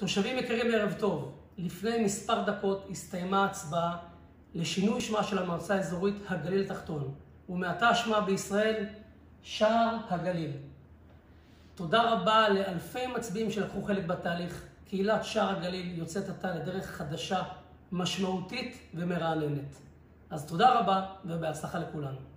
תושבים יקרים, ערב טוב. לפני מספר דקות הסתיימה ההצבעה לשינוי שמה של המועצה האזורית הגליל התחתון, ומעתה שמה בישראל שער הגליל. תודה רבה לאלפי מצביעים שלקחו חלק בתהליך. קהילת שער הגליל יוצאת עתה לדרך חדשה, משמעותית ומרעננת. אז תודה רבה ובהצלחה לכולנו.